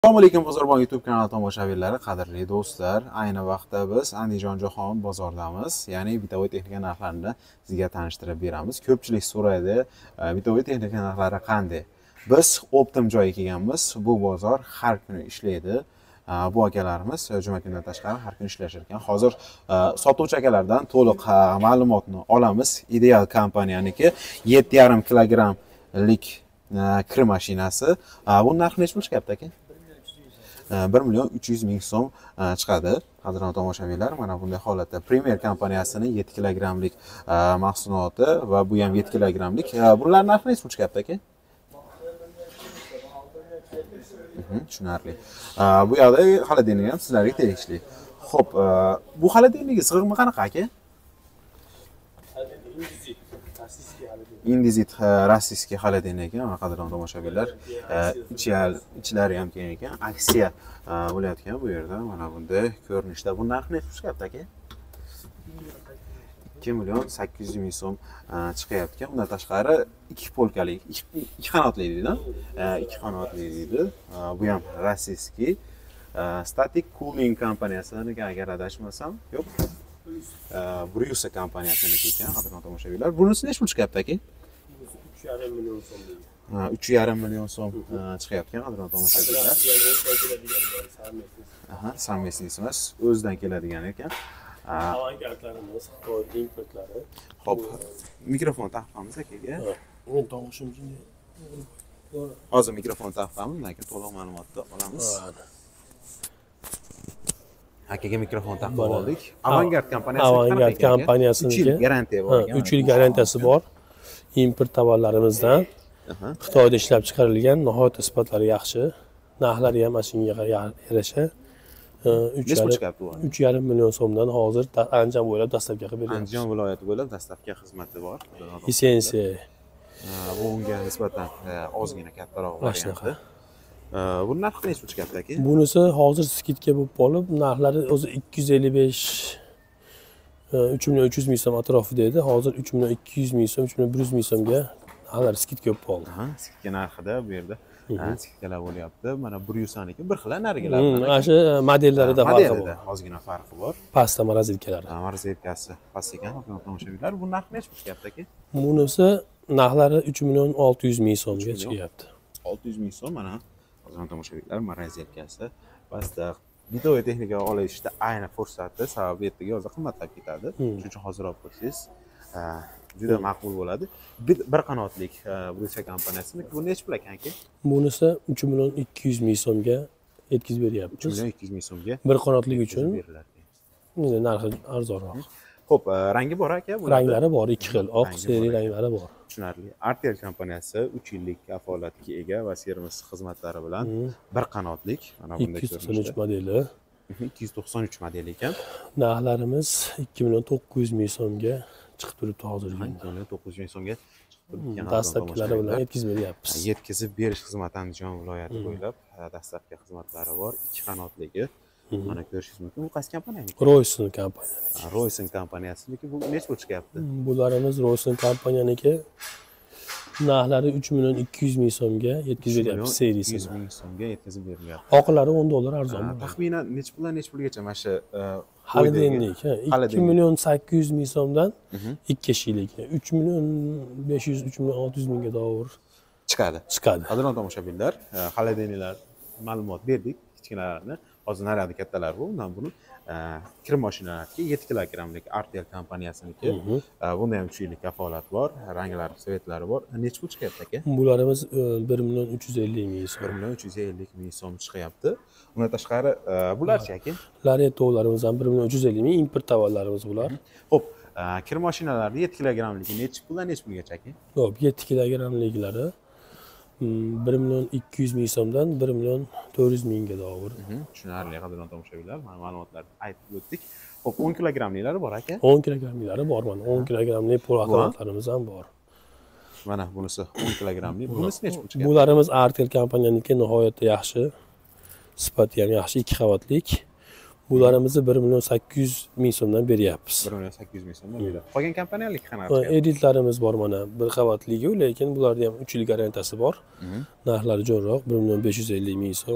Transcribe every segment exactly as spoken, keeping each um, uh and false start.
Assalomu alaykum Bozorboy YouTube kanali tomoshabinlari, qadrli do'stlar. Ayni vaqtda biz Andijon Jahon bozoridamiz. Ya'ni bitovoy texnika narxlarini sizga tanishtirib beramiz. Ko'pchilik so'raydi, bitovoy texnika narxlari qanday? Biz Optim joyiga kelganmiz. Bu bozor har kuni ishlaydi. Bu akalarimiz juma kunidan tashqari har kuni ishlashar ekan. Hozir sotuvchi akalardan to'liq ma'lumotni olamiz. Ideal kompaniyaniki yetti yarim kilogrammlik kir mashinasi. Bu narxi necha bo'lishyapti aka? bir million uch yuz ming so'm chiqadi. Qadrli tomoshabinlar, mana bunday holatda Premier kompaniyasining yetti kilogrammlik mahsuloti va bu ham yetti kilogrammlik. Bular narxi necha bo'lishyapti aka? Tushunarli. Bu yoqda xolodilnik ham sizlarga tegishli. Xo'p, bu xolodilnik sig'imi qanaqa aka? Indizit rossiyskiy xolodilnik ekan, qadrli tomoshabinlar. Ichlari ham keng ekan, aksiya bo'layotgan bu yerda. Mana bunday ko'rinishda. Bu narxi necha chiqyapti aka? ikki million sakkiz yuz ming so'm chiqyapti ekan. Undan tashqari ikki polkali, ikki qanotli deydi, ikki qanotli deydi. Bu ham rossiyskiy Static Cooling kompaniyasidan agar adashmasam, yo'q. Bryusa kompaniyasining ekan, qadrli tomoshabinlar. Bunisi necha chiqyapti aka? uch yarim million so'm deydi. uch yarim million so'm chiqyapti ekan, qadrli tomoshabinlar. Aha, samesnis emas, o'zidan keladigan ekan. Avangardlarimiz, Xitoy importlari. Xo'p, mikrofon taqamiz akaga. Men tovushim shunday. Hozir mikrofon taqamiz, lekin to'liq ma'lumotni olamiz. Akaga mikrofon taqib oldik. Avangard kompaniyasi Avangard kompaniyasining garantiya bor. uch yil garantiyasi bor. Import tovarlarimizdan Xitoyda ishlab chiqarilgan, nihoyat sifatlari yaxshi. Narxlari ham shunga yarasha. uch yarim million so'mdan hozir Andijon bo'ylab dastavka qilib beramiz. Andijon viloyati bo'ylab dastavka xizmati bor. Lisensiya. Bu unga nisbatan ozgina kattaroq varianti. Bu narxi necha chiqyapti aka? Bunisi hozir skidka bo'lib qolib, narxlari o'zi ikki yuz ellik besh uch million uch yuz ming so'm atrofida edi. Hozir uch million ikki yuz ming so'm, uch million bir yuz ming so'mga narxlar skidka bo'lib qoldi. Ha, skidka narxida bu yerda skidkalar bo'lyapti. Mana Bryusaniki bir xil narigilar. Mana shu modellarida farqi bor. Ozgina farqi bor. Pastda morazelkalari. Morazelkasi past ekan, tomoshabinlar. Bu narxi necha chiqyapti aka? Bunisi narxlari uch million olti yuz ming so'mga chiqyapti. olti yuz ming so'm mana. Qadrli tomoshabinlar, morazelkasi pastda. Bitovoy texnika olishda ayni fursatda, sababi ertaga hozir qimmatlab ketadi. Shuning uchun hozir olib qo'ysangiz juda maqbul bo'ladi. Bir qanotlik Bryusa kompaniyasini bu necha pul ekan aka? Bunisi uch million ikki yuz ming so'mga yetkazib beryapmiz. uch million ikki yuz ming so'mga bir qanotlik uchun endi narxi arzonroq. Xo'p, rangi bor aka? Ranglari bor, ikki xil, oq, seri ranglari bor. Tushunarli. Artel kompaniyasi uch yillik kafolatga ega va servis xizmatlari bilan bir qanotlik, mana bunday ikki yuz to'qson uch modeli. ikki yuz to'qson uch model ekan. Narxlarimiz ikki million to'qqiz yuz ming so'mga chiqib turibdi hozirgi. ikki million to'qqiz yuz ming so'mga chiqib turibdi. Dastavkalari bilan yetkazib beryapmiz. Yetkazib berish xizmati Andijon viloyati bo'ylab dastavka xizmatlari bor. ikki qanotliga. Mana ko'rishingiz mumkin. Bu qaysi kompaniyaniki? Royson kompaniyaniki. Royson kompaniyasininki. Bu necha pul chiqyapti? Bularimiz Royson kompaniyaniki. Narxlari uch million ikki yuz ming so'mga yetkazib beryapmiz seriyasi. ikki yuz ming so'mga yetkazib berilyapti. Oqlari o'n dollar arzon. Taxminan necha puldan necha pulgacha mana shu xolodilnik ikki million sakkiz yuz ming so'mdan ikki kishilik uch million besh yuz uch million olti yuz mingga davr chiqadi. Chiqadi. Qadrli tomoshabinlar, xolodilniklar ma'lumot berdik, kichkinalarni. Hozir narada kattalar bu. Undan buni kir mashinalariga yetti kilogrammlik Artel kompaniyasininki. Bunda ham uch yillik kafolat bor, ranglari, svetlari bor. Necha pul chiqyapti aka? Bularimiz bir million uch yuz ellik ming so'm. bir million uch yuz ellik ming so'm chiqyapti. Undan tashqari bularchi aka? Larettolarimiz ham bir million uch yuz ellik ming, import tovarlarimiz bular. Xo'p, kir mashinalari yetti kilogrammligi necha puldan necha pulgacha aka? Xo'p, yetti kilogrammliklari bir million ikki yuz ming so'mdan bir million to'rt yuz mingga davr. Tushunarli, qadrli tomoshabinlar, mana ma'lumotlarni aytib o'tdik. Xo'p, o'n kilogrammliklari bor aka? o'n kilogrammliklari bor, mana o'n kilogrammlik po'latlarimiz ham bor. Mana bunisi o'n kilogrammlik. Bunisi necha pul chiqadi? Bularimiz Artel kompaniyaniki nihoyatda yaxshi. Sifati ham yaxshi, ikki qavatlik. Bularimizni bir million sakkiz yuz ming so'mdan beryapmiz. bir million sakkiz yuz ming so'mdan beryapmiz. Qolgan kompaniyalik qanaqa? Editlarimiz bor mana, bir qavatligi, lekin bularda ham uch yil garantiyasi bor. Narxlari jo'nroq, bir million besh yuz ellik ming so'm.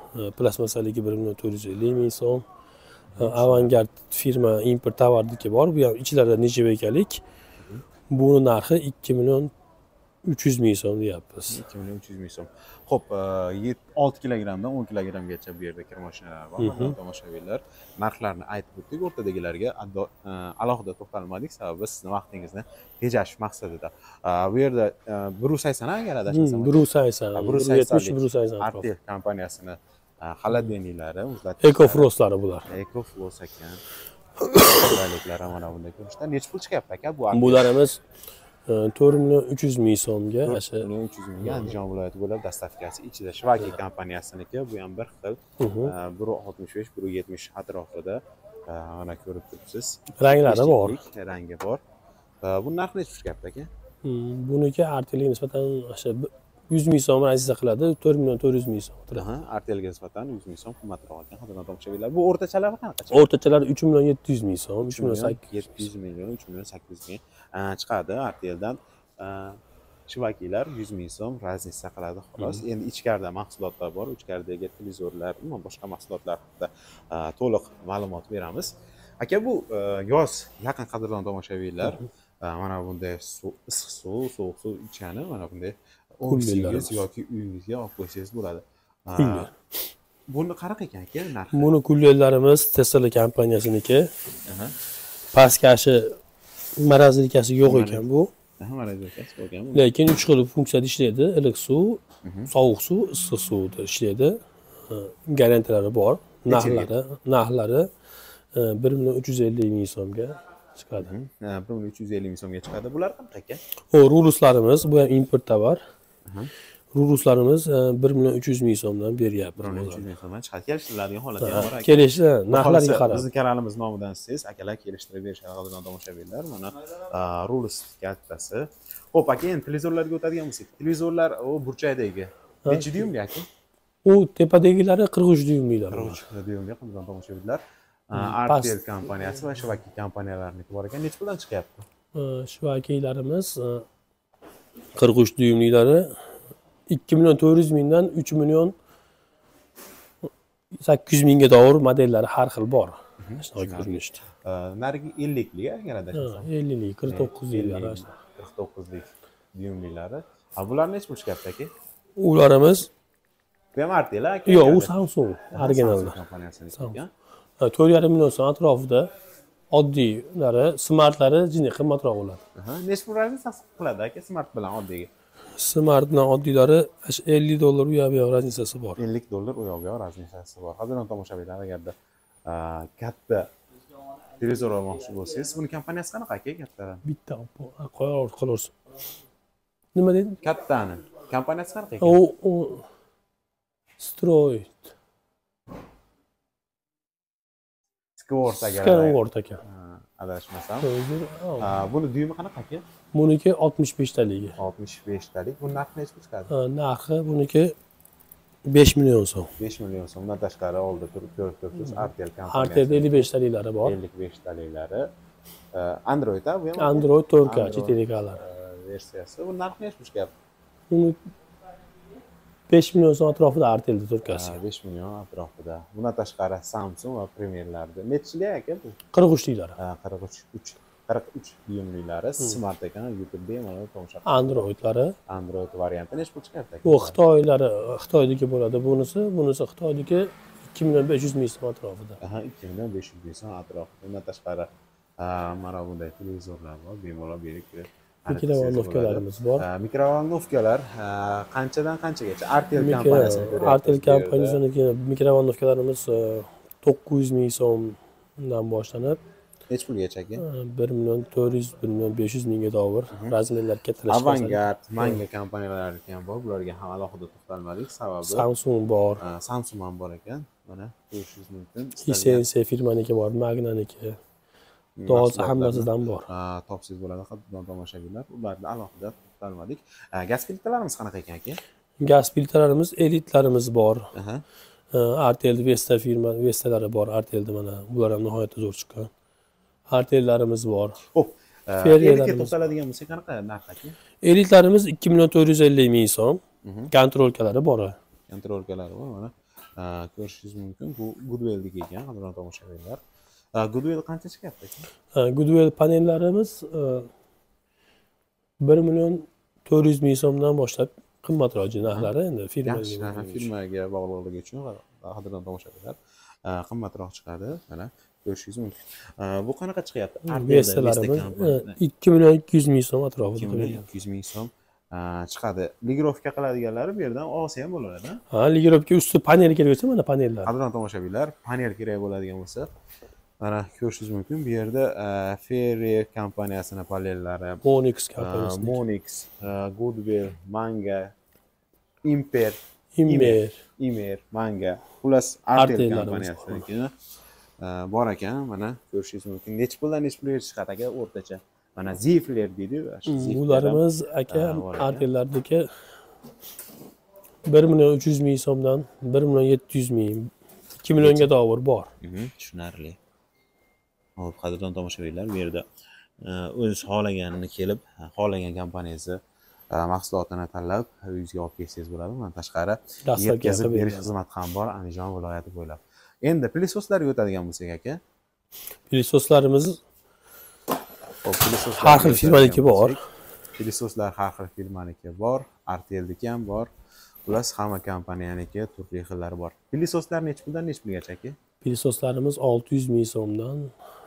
Plastmasaligi bir million to'rt yuz ellik ming so'm. Avangard firma import tovarniki bor. Bu ham ichlarida nechevekalik. Buni narxi ikki million uch yuz ming so'm deyapmiz. ikki million uch yuz ming so'm. Xo'p, olti kilogrammdan o'n kilogrammgacha bu yerda kir mashinalar bor. Mana tomoshabinlar, narxlarni aytib o'tdik. O'rtadagilarga alohida to'xtalmadik, sababi sizning vaqtingizni tejash maqsadida. Bu yerda bir yuz sakson agar adashmasam. bir yuz sakson, bir yuz yetmish, bir yuz sakson. Artel kompaniyasini xolodilniklari, Ecofrostlari bular. Ecofrost ekan. Qulayliklar mana bunday ko'rinishda. Necha pul chiqyapti aka bu? Bularimiz to'rt million uch yuz ming so'mga, to'rt million uch yuz mingga Andijon viloyati bo'ylab dostavkasi ichida. Shivaki kompaniyasiniki, bu ham bir xil. bir oltmish besh, bir yetmish atrofida. Mana ko'rib turibsiz. Ranglari bor. Rangi bor. Bu narxi necha chiqyapti aka? Buniki Artelga nisbatan o'sha yuz ming so'm aziza qiladi, to'rt million to'rt yuz ming so'm. Ha, Artelga nisbatan yuz ming so'm qimmatroq ekan. Hozirdan tomoshabinlar. Bu o'rtachalari qanaqa? O'rtachalar uch million yetti yuz ming so'm, uch million yetti yuz million, uch million sakkiz yuz ming chiqadi Arteldan. Shivakilar yuz ming so'm raznica qiladi xolos. Endi ichkarida mahsulotlar bor, ichkaridagi televizorlar, umuman boshqa mahsulotlar haqida to'liq ma'lumot beramiz. Aka, bu yoz yaqin qadrdon tomoshabinlar, mana bunday issiq suv, sovuq suv ichani, mana bunday ofisingizz yoki uyingizga olib qo'ysangiz bo'ladi. Buni qanaqa ekan aka narxi? Buni kullerlarimiz Tesla kompaniyasiniki. Pastkashi marazlikasi yo'q ekan bu. Ha, marazlikasi yo'q ekan. Lekin uch xil funksiyada ishlaydi. Iliq suv, sovuq suv, issiq suvda ishlaydi. Garantiyalari bor. Narxlari, narxlari bir million uch yuz ellik ming so'mga chiqadi. bir million uch yuz ellik ming so'mga chiqadi. Bular qanaqa aka? O, ruluslarimiz, bu ham import tovar. Ruluslarimiz bir million uch yuz ming so'mdan beryapmiz. bir million uch yuz ming so'mdan chiqadi. Kelishtiriladigan holat ham bor aka. Kelishi narxlarga qarab. Bizning kanalimiz nomidan siz akalar kelishtirib berishadi qadrdon tomoshabinlar. Mana rulus kaltasi. Xo'p aka, endi televizorlarga o'tadigan bo'lsak, televizorlar o burchakdagi necha dyumli aka? U tepadagilari qirq uch dyumlilar. qirq uch dyumli qadrdon tomoshabinlar. Artel kompaniyasi va Shivaki kompaniyalarniki bor ekan. Necha puldan chiqyapti? Shivakilarimiz qirq uch dyumlilari ikki million to'rt yuz mingdan uch million sakkiz yuz mingga davr modellari har xil bor. Shunaqa ko'rinishda. Narigi ellikli agar adashmasam. elliklik, qirq to'qqizliklar. qirq to'qqizlik dyumlilari. Ha, bular necha pul chiqyapti aka? Ularimiz bu ham Artel aka? Yo'q, u Samsung originalda. Kompaniyasiniki ekan. to'rt yarim million so'm atrofida oddiylari, smartlari jini qimmatroq bo'ladi. Ha, necha pul raznicasi qiladi aka smart bilan oddiyga? Smart bilan oddiylari ellik dollar u yoq bu yoq raznicasi bor. ellik dollar u yoq bu yoq raznicasi bor. Qadrdon tomoshabinlar, agarda katta televizor olmoqchi bo'lsangiz, buni kompaniyasi qanaqa aka kattadan? Bitta qo'yib qolarsiz. Nima deding? Kattani. Kompaniyasi qanaqa ekan? U Stroid. Skort agar. Skort ekan. Adashmasam. Buni dyumi qanaqa aka? Buniki oltmish besh taligi. oltmish besh talik. Bu narxi necha chiqadi? Narxi buniki besh million so'm. besh million so'm. Bundan tashqari oldi turib ko'rib turibsiz Artel kompaniyasi. Artelda ellik besh taliklari bor. ellik besh taliklari. Android a bu ham? Android to'rt K chet elliklar versiyasi. Bu narxi necha chiqyapti? Buni besh million so'm atrofida Artelda to'rt K'si. besh million atrofida. Bundan tashqari Samsung va Premierlarda. Nechchilik aka bu? qirq uchliklar. qirq uch qirq uch dyumlilari smart ekan. YouTube bemalol tomosha qilib. Androidlari. Android varianti necha pul chiqyapti aka? Bu Xitoylari, Xitoydagi bo'ladi. Bunisi, bunisi Xitoydagi ikki million besh yuz ming so'm atrofida. Aha, ikki million besh yuz ming so'm atrofida. Bundan tashqari mana bunday televizorlar bor. Bemalol berib mikrovolnovkalarimiz bor. Mikrovolnovkalar qanchadan qanchagacha? Artel kompaniyasiga ko'ra. Artel kompaniyasiniki mikrovolnovkalarimiz to'qqiz yuz ming so'mdan boshlanib necha pulgacha aka? bir million to'rt yuz, bir million besh yuz mingga davr. Razmerlar kattalashgan. Avangard, Manga kompaniyalari ham bor. Bularga ham alohida to'xtalmadik, sababi Samsung bor. Samsung ham bor ekan. Mana ko'rishingiz mumkin. Hisense firmaniki bor, Magnaniki. Dozi hammasidan bor. Topsiz bo'ladi qadrdon tomoshabinlar. Ularni alohida to'xtalmadik. Gaz plitalarimiz qanaqa ekan aka? Gaz plitalarimiz elitlarimiz bor. Artel Vesta firma Vestalari bor. Artelda mana bular ham nihoyatda zo'r chiqqan. Artellarimiz bor. Xo'p, elitga to'xtaladigan bo'lsak qanaqa narx aka? Elitlarimiz ikki million to'rt yuz ellik ming so'm. Kontrolkalari bor. Kontrolkalari bor mana. ko'rishingiz mumkin. Bu Goodwell'dagi ekan, qadrdon tomoshabinlar. Goodwell qancha chiqyapti ekan? Goodwell panellarimiz bir million to'rt yuz ming so'mdan boshlab qimmatroq narxlari endi firmaga firmaga bog'liqligi uchun qadrdon tomoshabinlar qimmatroq chiqadi. Mana ko'rishingiz mumkin. Bu qanaqa chiqyapti? Vestalarimiz ikki million ikki yuz ming so'm atrofida. ikki million ikki yuz ming so'm chiqadi. Ligirovka qiladiganlari bu yerdan olsa ham bo'laveradi. Ha, ligirovka usti panel kerak bo'lsa, mana panellar. Qadrdon tomoshabinlar, panel kerak bo'ladigan bo'lsa, mana ko'rishingiz mumkin. Bu yerda Ferry kompaniyasini panellari, Monix kompaniyasi, Monix, Goodwell, Manga, Imper, Imer, Imer, Manga, plus Artel kompaniyasi bor ekan. Mana ko'rishingiz mumkin. Necha puldan necha pulga chiqadi aka o'rtacha? Mana Zifler deydi. Bularimiz aka Artellardagi bir million uch yuz ming so'mdan bir million yetti yuz ming, ikki millionga davr bor. Tushunarli. Hop, qadrdon tomoshabinlar, bu yerda o'z xohlaganini kelib, xohlagan kompaniyasi mahsulotini tanlab uyingizga olib kelsangiz bo'ladi. Bundan tashqari yetkazib berish xizmati ham bor Andijon viloyati bo'ylab. Endi plisoslarga o'tadigan bo'lsak aka. Plisoslarimiz har xil firmaniki bor. Plisoslar har xil firmaniki bor, Artelniki ham bor. Plus hamma kompaniyaniki turli xillari bor. Plisoslar necha puldan necha pulgacha aka? Plisoslarimiz olti yuz ming so'mdan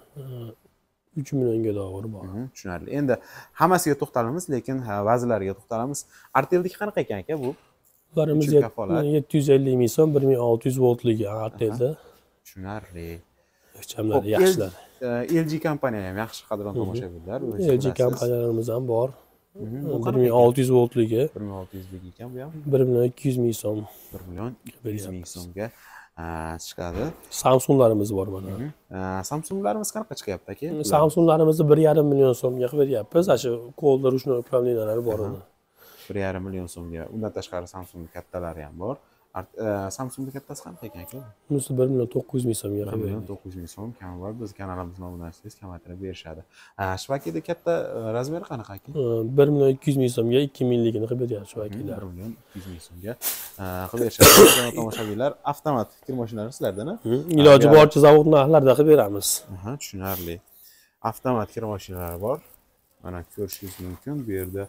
uch millionga davr bor. Tushunarli. Endi hammasiga to'xtalamiz, lekin vazirlariga to'xtalamiz. Artelniki qanaqa ekan aka bu? Ularimiz yetti yuz ellik ming so'm, bir ming olti yuz voltligi Artelda. Tushunarli. O'lchamlar yaxshilar. L G kompaniya ham yaxshi qadrdon tomoshabinlar. L G kompaniyalarimiz ham bor. bir ming olti yuz voltligi. bir ming olti yuz lik ekan bu ham. bir million ikki yuz ming so'm. bir million ikki yuz ming so'mga chiqadi. Samsunglarimiz bor mana. Samsunglarimiz qanaqa chiqyapti aka? Samsunglarimizni bir yarim million so'mga qilib beryapmiz. Shu qo'lda ruchnoy upravleniyalar bor uni. bir yarim million so'mga. Undan tashqari Samsungning kattalari ham bor. Samsungning kattasi qanaqa ekan aka? Bunisi bir million to'qqiz yuz ming so'mga qilib bir million to'qqiz yuz ming so'm kam bor. Biz kanalimizga obunachisangiz kamaytirib berishadi. Shvakida katta razmeri qanaqa aka? bir million ikki yuz ming so'mga ikki mingligini qilib beryapti Shvakilar. bir million ikki yuz ming so'mga qilib berishadi. Tomoshabinlar, avtomat kir mashinalari sizlarda-mi? Iloji boricha zavod narxlarida qilib beramiz. Aha, tushunarli. Avtomat kir mashinalari bor. Mana ko'rishingiz mumkin. Bu yerda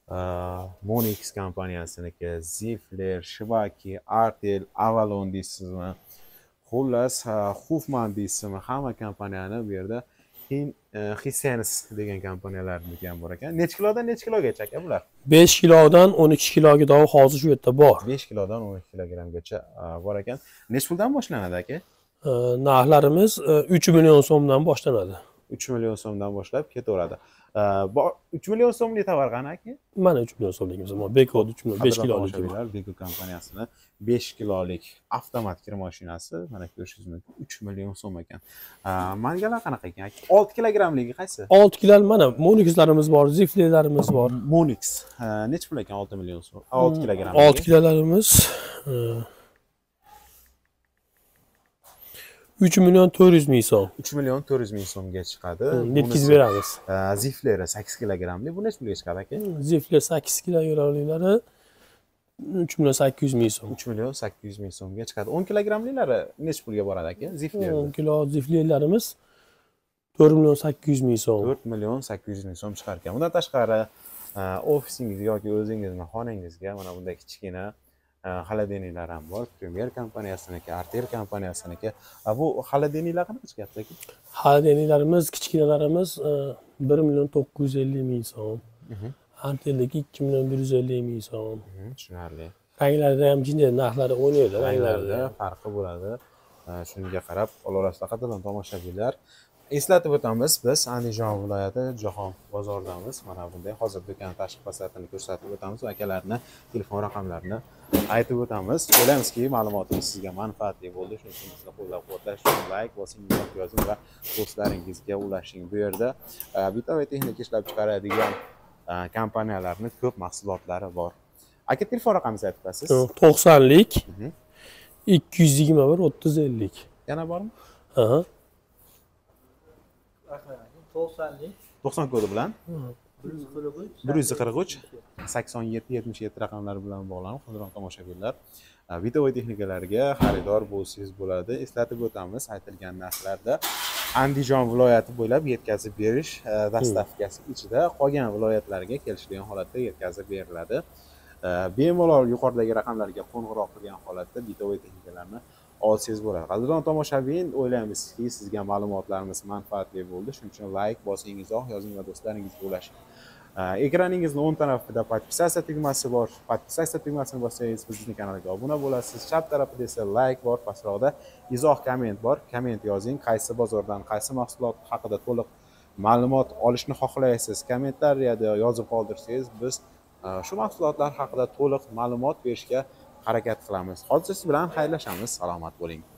Monix kompaniyasiniki, Zifler, Shvaki, Artel, Avalon deysizmi? Xullas, Hufman deysizmi? Hamma kompaniyani bu yerda Hisense degan kompaniyalarniki ham bor ekan. Necha kilodan necha kilogacha aka bular? besh kilodan o'n ikki kiloga davr hozir shu yerda bor. besh kilodan o'n ikki kilogrammgacha bor ekan. Necha puldan boshlanadi aka? Narxlarimiz uch million so'mdan boshlanadi. uch million so'mdan boshlab ketaveradi. uch million so'mlik tovar qani aka? Mana uch million so'mligimiz bor. Beko uch million besh kilolik. Beko kompaniyasini besh kilolik avtomat kir mashinasi mana ko'rishingiz mumkin uch million so'm ekan. Mangalar qanaqa ekan aka? olti kilogrammligi qaysi? olti kilogram mana Monixlarimiz bor, Ziflerlarimiz bor. Monix necha pul ekan olti million so'm? olti kilogramm. olti kilolarimiz uch million to'rt yuz ming so'm. uch million to'rt yuz ming so'mga chiqadi. Yetkazib beramiz. Zifleri sakkiz kilogrammli. Bu necha pulga chiqadi aka? Zifler sakkiz kilogrammlilari uch million sakkiz yuz ming so'm. uch million sakkiz yuz ming so'mga chiqadi. o'n kilogrammlilari necha pulga boradi aka? Zifler. o'n kilo ziflerlarimiz to'rt million sakkiz yuz ming so'm. to'rt million sakkiz yuz ming so'm chiqar ekan. Bundan tashqari ofisingizga yoki o'zingizning xonangizga mana bunday kichkina xolodilniklar ham bor. Premier kompaniyasiniki, Artel kompaniyasiniki. Bu xolodilniklar qanaqa chiqyapti aka? Xolodilniklarimiz, kichkinalarimiz bir million to'qqiz yuz ellik ming so'm. Arteldagi ikki million bir yuz ellik ming so'm. Tushunarli. Ranglarida ham jinday narxlari o'ynaydi, ranglarida farqi bo'ladi. Shunga qarab olaverasizlar qadrdon tomoshabinlar. Eslatib o'tamiz, biz Andijon viloyati Jahon bozoridamiz. Mana bunday hozir do'kon tashqi fasadini ko'rsatib o'tamiz va akalarni telefon raqamlarini aytib o'tamiz. O'ylaymizki, ma'lumotimiz sizga manfaatli bo'ldi. Shuning uchun bizni qo'llab-quvvatlash uchun like bosing, yozing va do'stlaringizga ulashing. Bu yerda Bitoy texnika ishlab chiqaradigan kompaniyalarning ko'p mahsulotlari bor. Aka, telefon raqamingizni aytib berasiz? to'qsonlik ikki yuz yigirma bir o'ttiz ellik. Yana bormi? Ha. to'qsonlik to'qson kodi bilan bir yuz qirq uch bir yuz qirq uch sakson yetti yetmish yetti raqamlari bilan bog'lanib qadrdon tomoshabinlar Bitovoy texnikalarga xaridor bo'lsangiz bo'ladi. Eslatib o'tamiz, aytilgan narxlarda Andijon viloyati bo'ylab yetkazib berish dastavkasi ichida qolgan viloyatlarga kelishilgan holatda yetkazib beriladi. Bemalol yuqoridagi raqamlarga qo'ng'iroq qilgan holatda Bitovoy texnikalarni olsangiz bo'ladi. Qadrdon tomoshabin, o'ylaymizki, sizga ma'lumotlarimiz manfaatli bo'ldi. Shuning uchun like bosing, izoh yozing va do'stlaringizga ulashing. Ekraningizning o'ng tarafida podpisatsiya tugmasi bor. Podpisatsiya tugmasini bossangiz bizning kanalga obuna bo'lasiz. Chap tarafida esa like bor, pastroqda izoh komment bor. Komment yozing, qaysi bozordan, qaysi mahsulot haqida to'liq ma'lumot olishni xohlaysiz. Kommentariyada yozib qoldirsangiz, biz shu mahsulotlar haqida to'liq ma'lumot berishga harakat qilamiz. Hozir siz bilan xayrlashamiz. Salomat bo'ling.